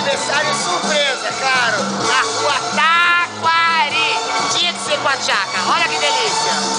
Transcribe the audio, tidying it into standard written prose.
aniversário surpresa, claro, na rua Taquari. Tinha que ser com a Tchaca, olha que delícia.